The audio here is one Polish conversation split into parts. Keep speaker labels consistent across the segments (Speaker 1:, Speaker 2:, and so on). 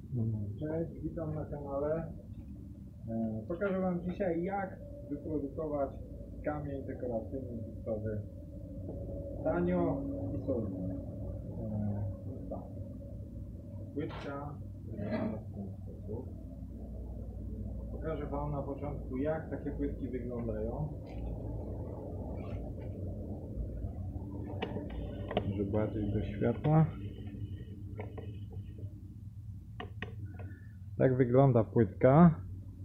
Speaker 1: Cześć, witam na kanale. Pokażę Wam dzisiaj, jak wyprodukować kamień dekoracyjny gipsowy tanio i solidnie. Tak. Płytka wygląda w ten sposób. Pokażę Wam na początku, jak takie płytki wyglądają, żeby bardziej do światła. Tak wygląda płytka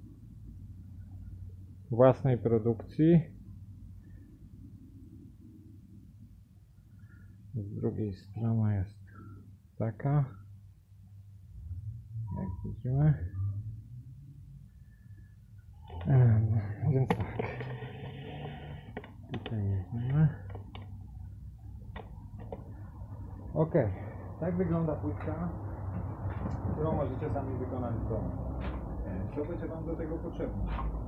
Speaker 1: własnej produkcji. Z drugiej strony jest taka, jak widzimy. Więc tak, tutaj jedziemy. Ok, tak wygląda płytka, którą możecie sami wykonać w domu. Co będzie Wam do tego potrzebne?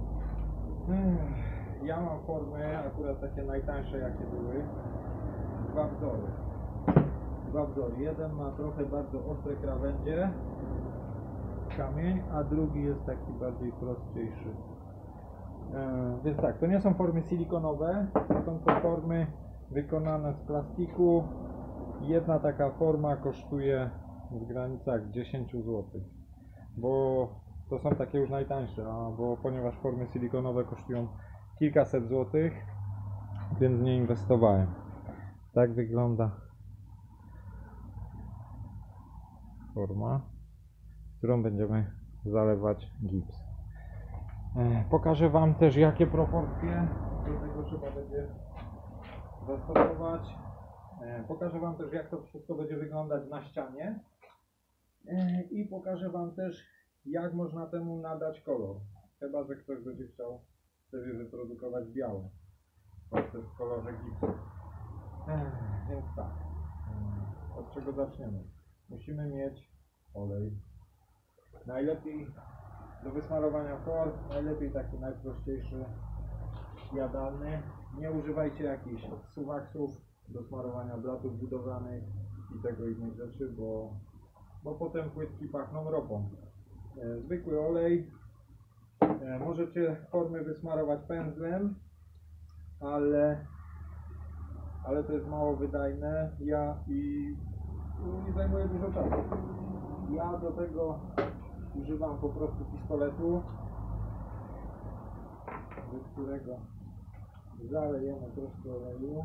Speaker 1: Ja mam formy, akurat takie najtańsze jakie były, dwa wzory. Jeden ma trochę bardzo ostre krawędzie, kamień, a drugi jest taki bardziej prostszy. Więc tak, to nie są formy silikonowe, są to formy wykonane z plastiku. Jedna taka forma kosztuje w granicach 10 zł, bo to są takie już najtańsze, bo ponieważ formy silikonowe kosztują kilkaset złotych, więc nie inwestowałem. Tak wygląda forma, którą będziemy zalewać gips. Pokażę Wam też, jakie proporcje do tego trzeba będzie zastosować. Pokażę Wam też, jak to wszystko będzie wyglądać na ścianie. I pokażę Wam też, jak można temu nadać kolor. Chyba że ktoś będzie chciał sobie wyprodukować białe, właśnie w kolorze gipsu. Więc tak, od czego zaczniemy? Musimy mieć olej. Najlepiej do wysmarowania for, najlepiej taki najprościejszy, jadalny. Nie używajcie jakichś suwaksów do smarowania blatów budowlanych i tego innych rzeczy, bo potem płytki pachną ropą. Zwykły olej. Możecie formy wysmarować pędzlem, ale to jest mało wydajne i zajmuje dużo czasu. Ja do tego używam po prostu pistoletu, do którego zalejemy troszkę oleju.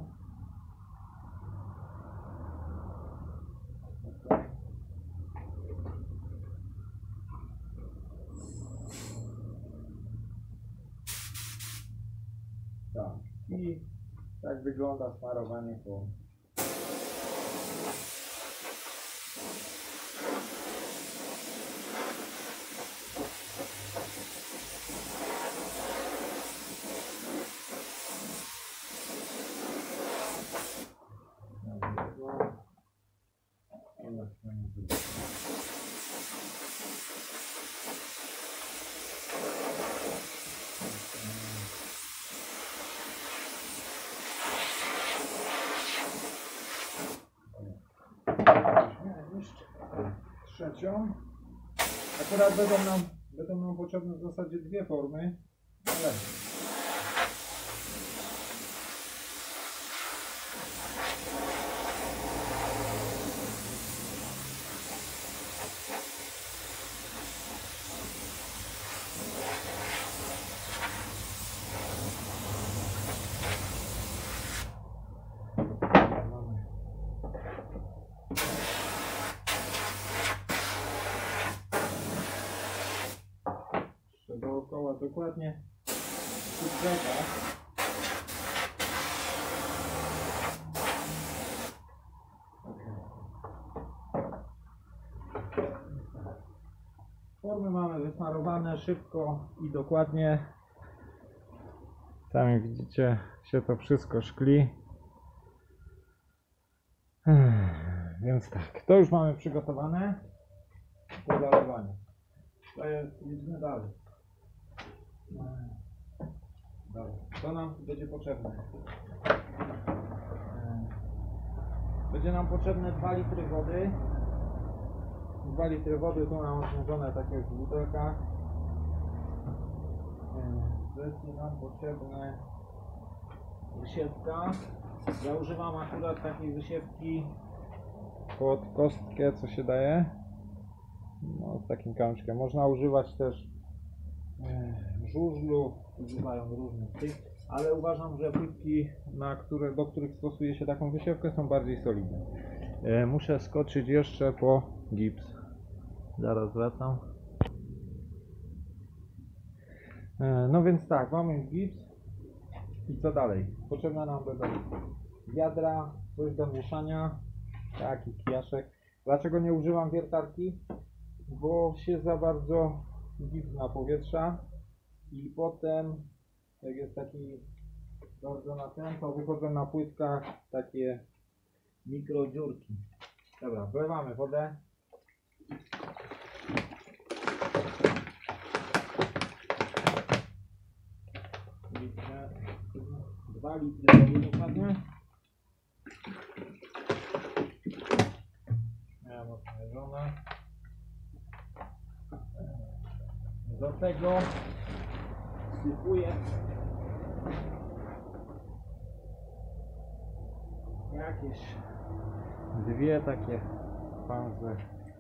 Speaker 1: Tak, i tak wygląda smarowanie form. Trzecią. Akurat będą nam potrzebne w zasadzie dwie formy, ale dookoła dokładnie w brzegach. Formy mamy wysmarowane szybko i dokładnie. Sami widzicie, się to wszystko szkli. Więc tak, to już mamy przygotowane do zalewania. To jest, idźmy dalej. Co nam będzie potrzebne? Będzie nam potrzebne 2 litry wody. 2 litry wody, tu mam złożone takie w butelkach. Jest nam potrzebne wysiewka. Ja używam akurat takiej wysiewki pod kostkę, co się daje. No, z takim kamyczkiem. Można używać też żużlu, używają różnych tych, ale uważam, że płytki, do których stosuje się taką wysiewkę, są bardziej solidne. Muszę skoczyć jeszcze po gips. Zaraz wracam. No więc tak, mamy gips. I co dalej? Potrzebna nam będą wiadra, coś do mieszania, taki kijaszek. Dlaczego nie używam wiertarki? Bo się za bardzo gips napowietrza i potem, jak jest taki bardzo na ten, to wychodzą na płytkach takie mikrodziurki. Dobra, wlewamy wodę. 2 litry wody dokładnie. Miałem odmierzone. Do tego wsypuję jakieś 2 takie panze.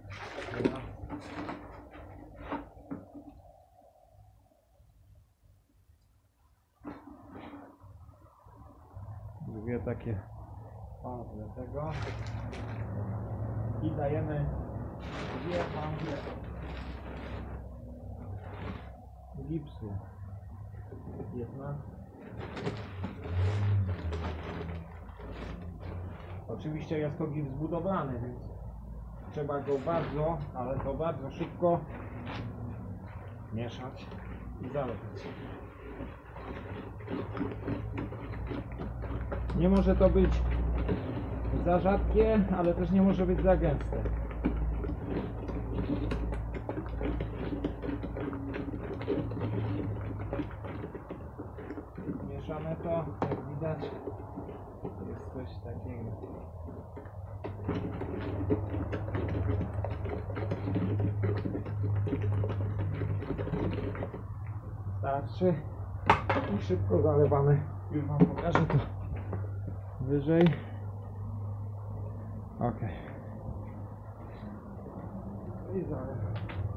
Speaker 1: 2 takie panze tego i dajemy 2 panze gipsu. Jedna. Oczywiście jest to gips budowlany, więc trzeba go bardzo, ale to bardzo szybko mieszać i zalewać. Nie może to być za rzadkie, ale też nie może być za gęste. Mieszamy to, jak widać, jest coś takiego. Starczy i szybko zalewamy. Już wam pokażę to wyżej. Ok. I zalewamy.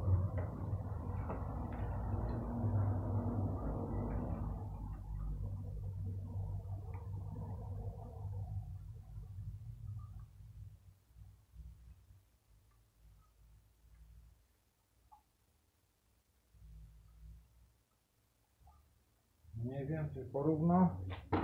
Speaker 1: Mniej więcej porówno.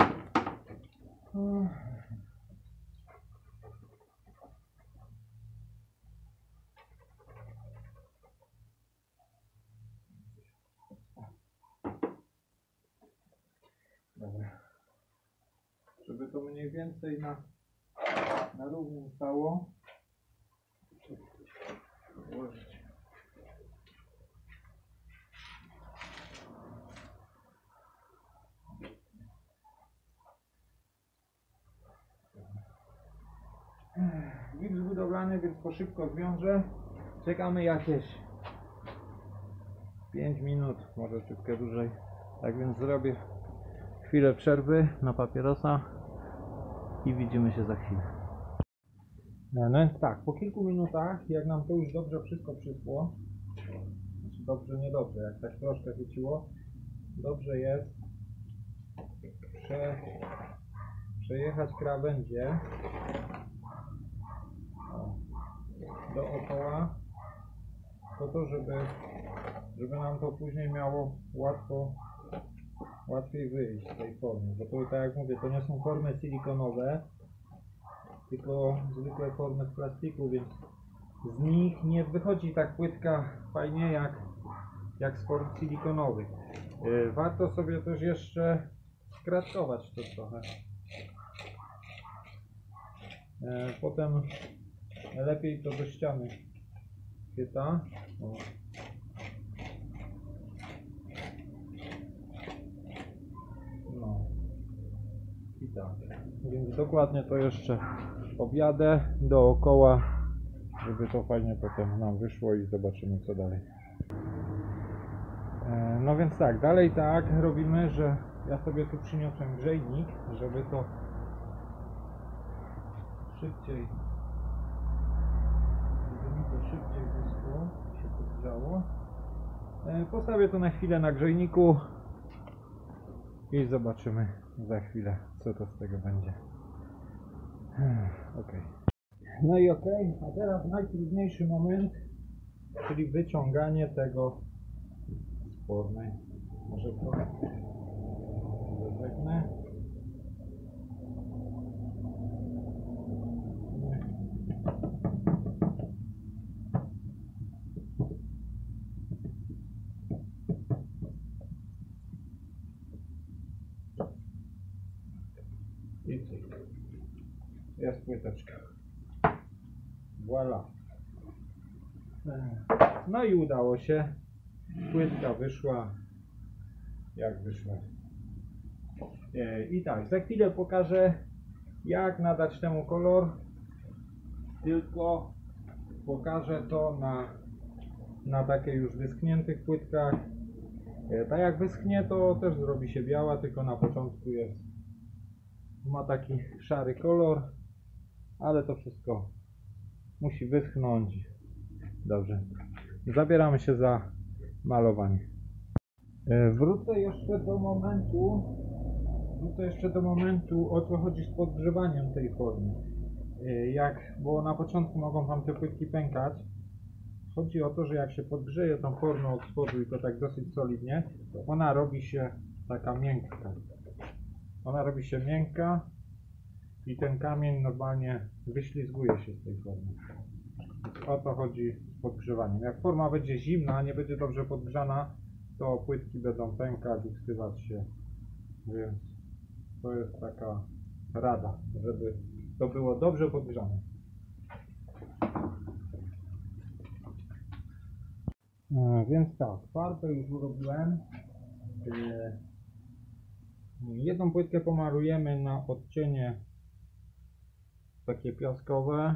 Speaker 1: Dobra. Żeby to mniej więcej na równym stało. Włożyć. Gips budowlany, więc to szybko zwiążę. Czekamy jakieś 5 minut, może troszkę dłużej. Tak więc zrobię chwilę przerwy na papierosa i widzimy się za chwilę. No więc tak, po kilku minutach, jak nam to już dobrze wszystko przyszło, znaczy dobrze, niedobrze, jak tak troszkę rzuciło, dobrze jest przejechać krawędzie dookoła, po to, żeby nam to później miało łatwiej wyjść z tej formy, bo to, tak jak mówię, to nie są formy silikonowe, tylko zwykłe formy z plastiku, więc z nich nie wychodzi tak płytka fajnie jak z form silikonowych. Warto sobie też jeszcze skratkować to trochę. Potem lepiej to do ściany chyta. No i tak. Więc dokładnie to jeszcze objadę dookoła żeby to fajnie potem nam wyszło i zobaczymy co dalej. No więc tak, dalej tak robimy, że ja sobie tu przyniosłem grzejnik, żeby to szybciej, wyschło, się podgrzało. Postawię to na chwilę na grzejniku i zobaczymy za chwilę, co to z tego będzie. Ok. No i ok, a teraz najtrudniejszy moment, czyli wyciąganie tego z formy. Może to rozegnę. I cyk. Jest płyteczka. Voila. No i udało się. Płytka wyszła jak wyszła. I tak, za chwilę pokażę, jak nadać temu kolor. Tylko pokażę to na takie już wyschniętych płytkach. Tak jak wyschnie, to też zrobi się biała, tylko na początku ma taki szary kolor, ale to wszystko musi wyschnąć. Dobrze, zabieramy się za malowanie. Wrócę jeszcze do momentu, o co chodzi z podgrzewaniem tej formy. Bo na początku mogą wam te płytki pękać. Chodzi o to, że jak się podgrzeje tą formę od spodu i to tak dosyć solidnie, to ona robi się taka miękka. Ona robi się miękka i ten kamień normalnie wyślizguje się z tej formy. O to chodzi z podgrzewaniem. Jak forma będzie zimna, nie będzie dobrze podgrzana, to płytki będą pękać i wsywać się. Więc to jest taka rada, żeby to było dobrze podgrzane. Więc tak, farbę już urobiłem. Jedną płytkę pomalujemy na odcienie takie piaskowe,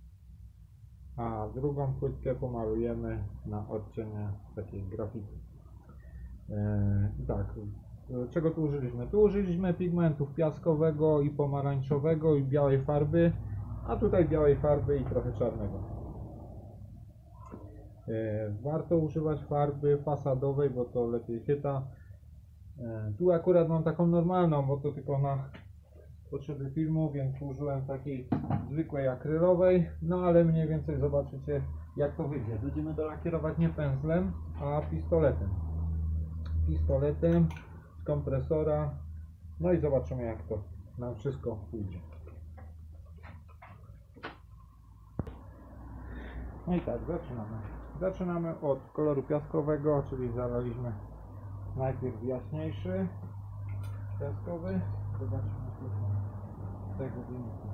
Speaker 1: a drugą płytkę pomalujemy na odcienie takiej grafity. Tak, czego tu użyliśmy? Tu użyliśmy pigmentów piaskowego i pomarańczowego i białej farby, a tutaj białej farby i trochę czarnego. Warto używać farby fasadowej, bo to lepiej chyta. Tu akurat mam taką normalną, bo to tylko na potrzeby filmu, więc użyłem takiej zwykłej akrylowej, no ale mniej więcej zobaczycie jak to wyjdzie. Będziemy to lakierować nie pędzlem, a pistoletem. Pistoletem z kompresora, no i zobaczymy jak to nam wszystko pójdzie. No i tak, zaczynamy. Zaczynamy od koloru piaskowego, czyli zalaliśmy najpierw jaśniejszy piaskowy. Zobaczmy z tego wyniku.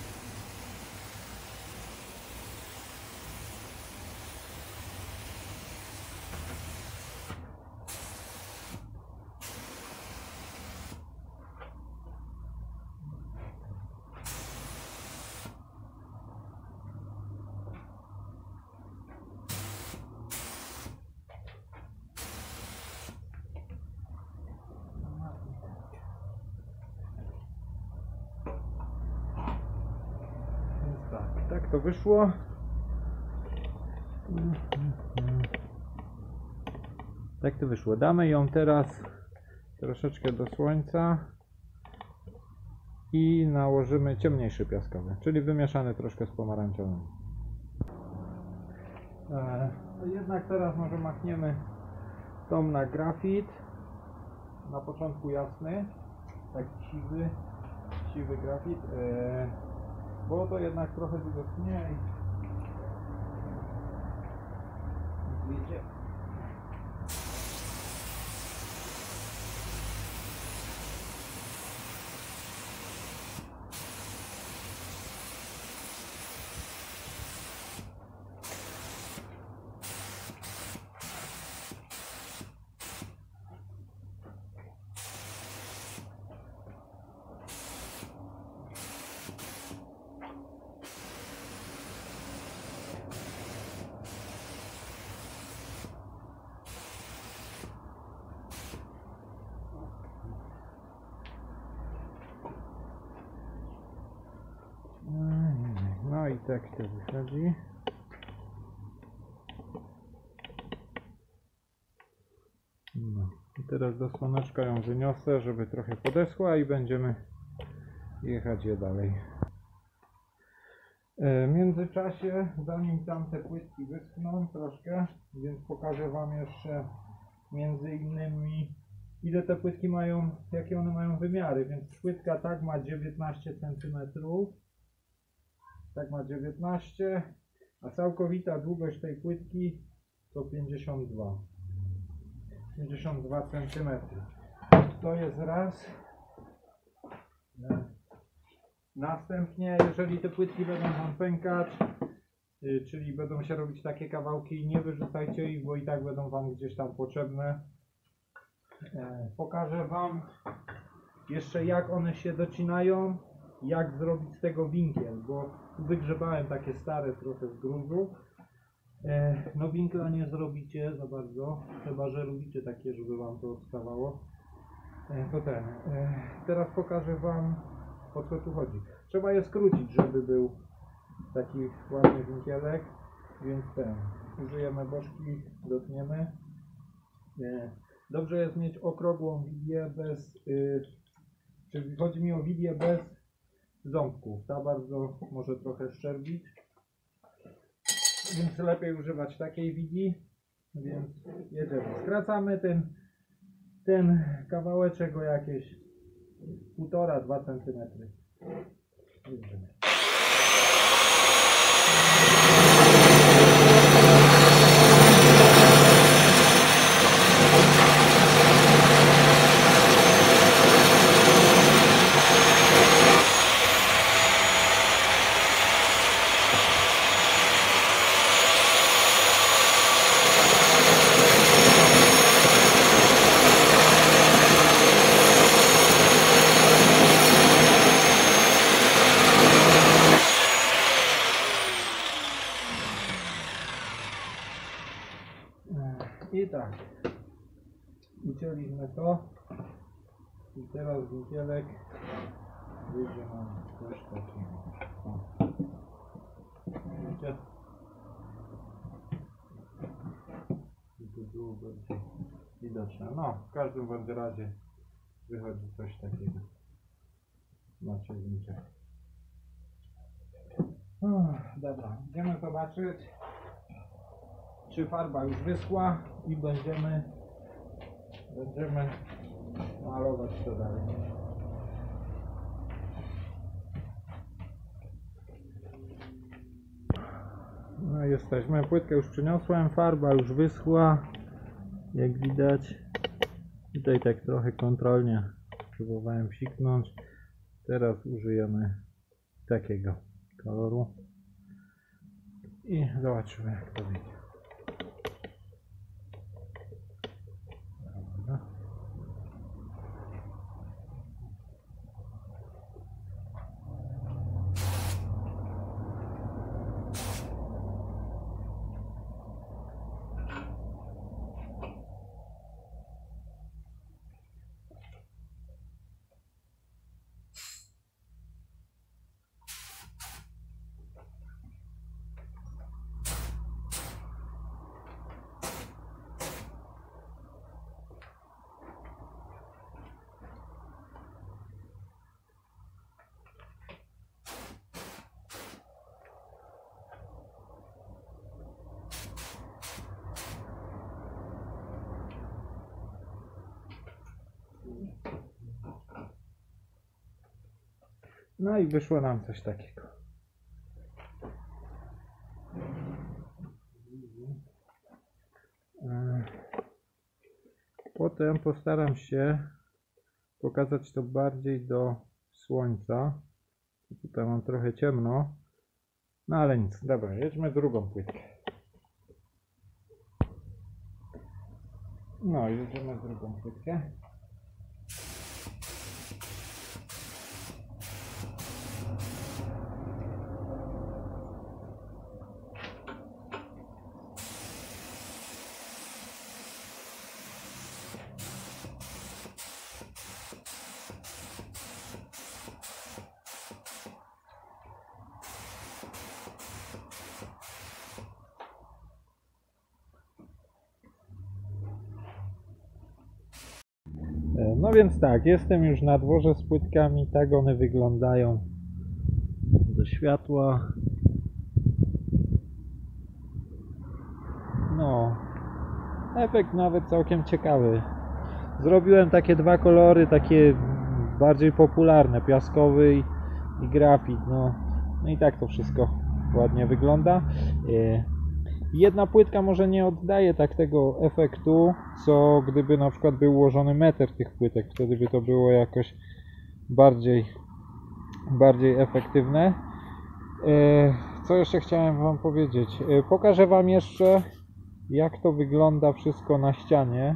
Speaker 1: Tak to wyszło. Tak to wyszło. Damy ją teraz troszeczkę do słońca i nałożymy ciemniejszy piaskowy, czyli wymieszany troszkę z pomarańczowym. Jednak teraz może machniemy tą na grafit. Na początku jasny, taki siwy grafit. Bo to jednak trochę długo tnie i wiecie. tak to wychodzi. No. I teraz do słoneczka ją wyniosę, żeby trochę podeschła i będziemy jechać je dalej. W międzyczasie, zanim tam te płytki wyschną troszkę, więc pokażę Wam jeszcze między innymi ile te płytki mają, jakie one mają wymiary. Więc płytka tak ma 19 cm, tak ma 19, a całkowita długość tej płytki to 52 cm. To jest raz. Następnie, jeżeli te płytki będą Wam pękać, czyli będą się robić takie kawałki, nie wyrzucajcie ich, bo i tak będą Wam gdzieś tam potrzebne. Pokażę Wam jeszcze, jak one się docinają, jak zrobić z tego winkiel, bo wygrzebałem takie stare trochę z gruzu. No winkla nie zrobicie za bardzo, chyba że lubicie takie, żeby Wam to odstawało. Teraz pokażę Wam, o co tu chodzi. Trzeba je skrócić, żeby był taki ładny winkielek, więc użyjemy bożki, dotniemy. Dobrze jest mieć okrągłą wilię bez, czyli chodzi mi o wilię bez ząbków. Ta bardzo może trochę szczerbić, więc lepiej używać takiej wili, więc jedziemy. Skracamy ten kawałeczek o jakieś 1,5–2 cm. Jedziemy. I tak, ucięliśmy to i teraz winkielek wyjdzie nam coś takiego. Widzicie? I to było bardziej widoczne. No, w każdym bądź razie wychodzi coś takiego. Macie winkiel. Dobra, idziemy zobaczyć, czy farba już wyschła i będziemy malować to dalej. No jesteśmy, płytkę już przyniosłem, farba już wyschła, jak widać. Tutaj tak trochę kontrolnie próbowałem psiknąć. Teraz użyjemy takiego koloru i zobaczymy, jak to wyjdzie. No i wyszło nam coś takiego. Potem postaram się pokazać to bardziej do słońca. Tutaj mam trochę ciemno. No ale nic. Dobra, jedźmy drugą płytkę. No, jedziemy drugą płytkę. No więc tak, jestem już na dworze z płytkami, tak one wyglądają do światła. No, efekt nawet całkiem ciekawy. Zrobiłem takie dwa kolory, takie bardziej popularne, piaskowy i grafit. No i tak to wszystko ładnie wygląda. Jedna płytka może nie oddaje tak tego efektu, co gdyby na przykład był ułożony meter tych płytek. Wtedy by to było jakoś bardziej efektywne. Co jeszcze chciałem Wam powiedzieć? Pokażę Wam jeszcze, jak to wygląda wszystko na ścianie.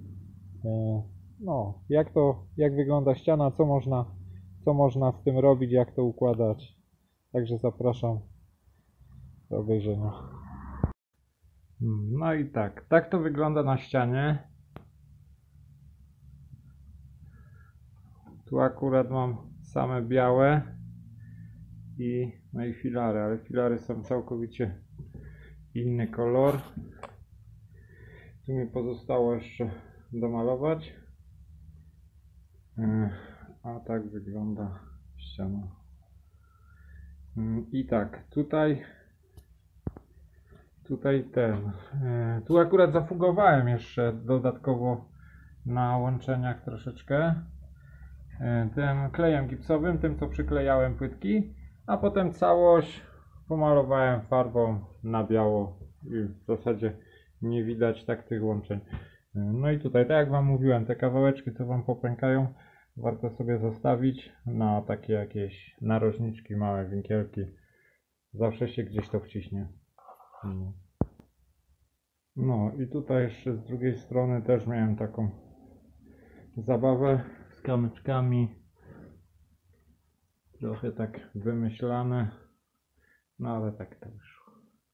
Speaker 1: No, jak wygląda ściana, co można z tym robić, jak to układać. Także zapraszam do obejrzenia. No i tak to wygląda na ścianie. Tu akurat mam same białe no i filary, ale filary są całkowicie inny kolor. Tu mi pozostało jeszcze domalować. A tak wygląda ściana. I tak, tu akurat zafugowałem jeszcze dodatkowo na łączeniach troszeczkę tym klejem gipsowym, tym co przyklejałem płytki, a potem całość pomalowałem farbą na biało i w zasadzie nie widać tak tych łączeń. No i tutaj, tak jak Wam mówiłem, te kawałeczki co Wam popękają, warto sobie zostawić na takie jakieś narożniczki, małe winkielki. Zawsze się gdzieś to wciśnie. No i tutaj jeszcze z drugiej strony też miałem taką zabawę z kamyczkami. Trochę tak wymyślane. No ale tak to wyszło.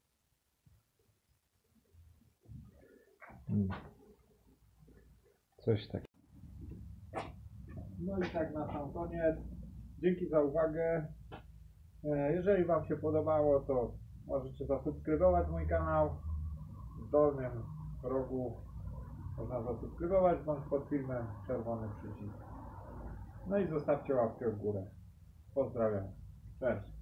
Speaker 1: Coś takiego. No i tak na sam koniec. Dzięki za uwagę. Jeżeli Wam się podobało, to możecie zasubskrybować mój kanał. W dolnym rogu można zasubskrybować, bądź pod filmem czerwony przycisk. No i zostawcie łapkę w górę. Pozdrawiam. Cześć.